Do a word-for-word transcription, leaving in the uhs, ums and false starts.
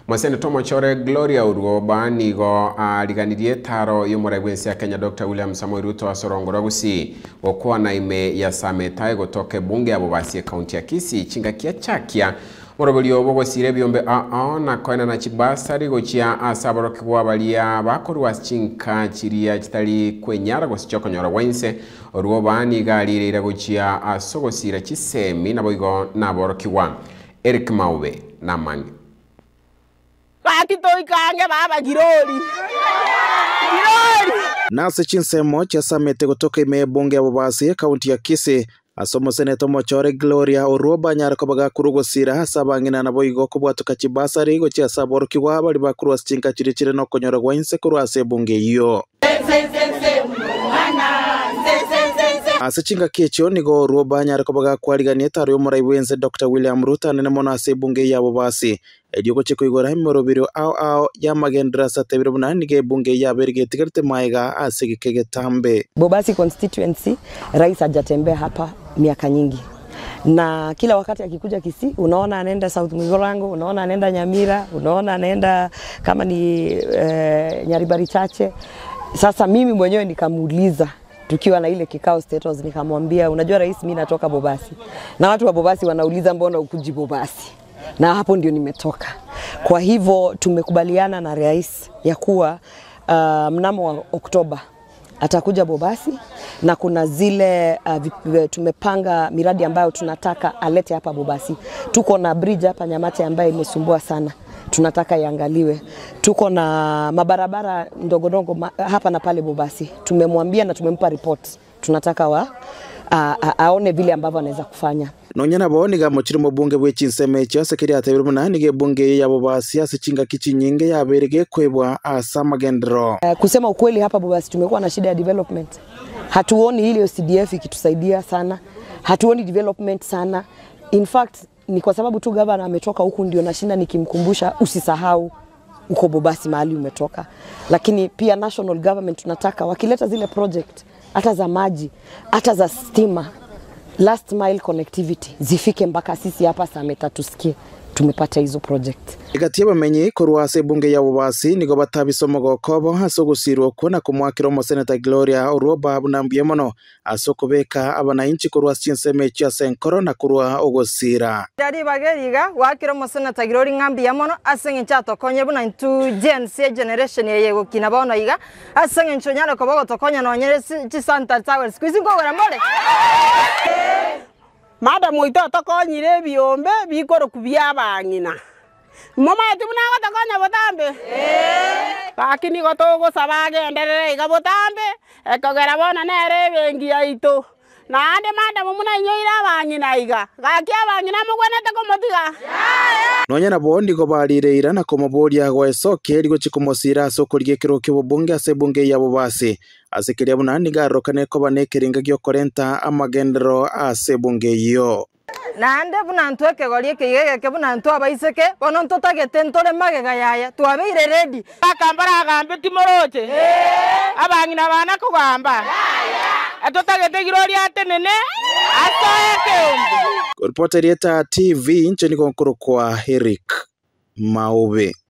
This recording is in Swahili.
Senator Gloria Orwoba nigo aliganirie taro y'umuragwensi ya Kenya Doctor William Samoei Ruto asorongora gusi okwa na ime ya sameta gotoke bunge ya Bobasi county ya Kisii chinga kia chakia murabuli obo sire byombe a a na koina na chibasari gochia asaboroke kwabalia bakorwa chinka chiria kitali kwenyara gosichoko nyora wense Orwoba ni galire gochia asogosira chisemi na boigo na borokiwa Eric Maube na mangi Pakito ikange baba giroli. Giroli. Nase chinsemo cha samete kutoka ime bunge ya Bobasi county ya Kisii asomo Senator Gloria Orwoba nyara kobaga kurugosira hasa bangina na boigo kubwatuka chibasari go cha saboro kiwa bali bakuru asinka chirichire no konyora gwense kurwase bunge iyo. Asichinga kecho nigo Orwoba nyara kobaga kwaligania taro y'umurayibwense Doctor William Ruto nene mona ase bunge ya Bobasi edioko cheko igora himorobiro ao ao ya magendra satebiro munani ge bunge ya berge tikerete maiga ase gikege tambe. Bobasi constituency rais hajatembea hapa miaka nyingi. Na kila wakati akikuja Kisii unaona anaenda South Mugirango, unaona anaenda Nyamira, unaona anaenda kama ni e, Nyaribari chache. Sasa mimi mwenyewe nikamuuliza tukiwa na ile kikao status nikamwambia unajua rais mimi natoka Bobasi. Na watu wa Bobasi wanauliza mbona ukuji Bobasi. Na hapo ndio nimetoka. Kwa hivyo tumekubaliana na rais ya kuwa uh, mnamo wa Oktoba atakuja Bobasi na kuna zile uh, tumepanga miradi ambayo tunataka alete hapa Bobasi. Tuko na bridge hapa Nyamate ambayo imesumbua sana. Tunataka iangaliwe. Tuko na mabarabara ndogo ndogo ma, hapa na pale Bobasi. Tumemwambia na tumempa report. Tunataka wa a, a, aone vile ambavyo anaweza kufanya. Nonyana boni ga mochiri mu bunge bwe chinseme cha sekiri atebiro munani ge bunge ya Bobasi asichinga kichi nyinge ya berege kwebwa asa magendro. Uh, kusema ukweli hapa Bobasi tumekuwa na shida ya development. Hatuoni ile C D F ikitusaidia sana. Hatuoni development sana. In fact ni kwa sababu tu gavana ametoka huku ndio nashinda nikimkumbusha usisahau uko Bobasi mahali umetoka. Lakini pia national government tunataka wakileta zile project hata za maji, hata za stima, last mile connectivity zifike mpaka sisi hapa Sameta tusikie tumepata hizo project. Igatie bamenye kurwase bunge ya Bobasi nigo batabisomo gokobo hasogusirwo kona kumwakira mo Senator Gloria Orwoba bunambiye mono asokobeka abananchi kurwase chinseme cha senkoro na kurwa ogosira. Dari bageriga wakira mo Senator Gloria ngambiye mono asenge chato konye buna into Gen Z generation yego kinabona iga asenge nchonyana ko bogo tokonya no nyere chi Santa Tower squeeze ngo wera mole. Madam moito tokonyire biombe bikoro kubya bangina. Mama tibuna gotokonya botambe. Eh. Lakini gotogo sabage enderere iga botambe ekogera bona nere bengi yaito. Na ande madam muna nyoira bangina iga. Gakia bangina mugwenete komotiga. Nonyana bondi go balire irana komoboria go esoke rigo chikomosira sokolige kiro kibunge ase bunge ya Bobasi. Asekeria bunani garokane ko banekiringa gyo korenta amagendro ase bunge yo. Nande bunantu ekegorie kigege ke bunantu abaiseke bono ntotagete ntore magega yaya twabire ready akambara agambe timoroche eh abangina bana kugamba yaya atotagete Gloria atenene atoeke umbu. Reporter yeta T V ncheni konkoro kwa Eric Maube.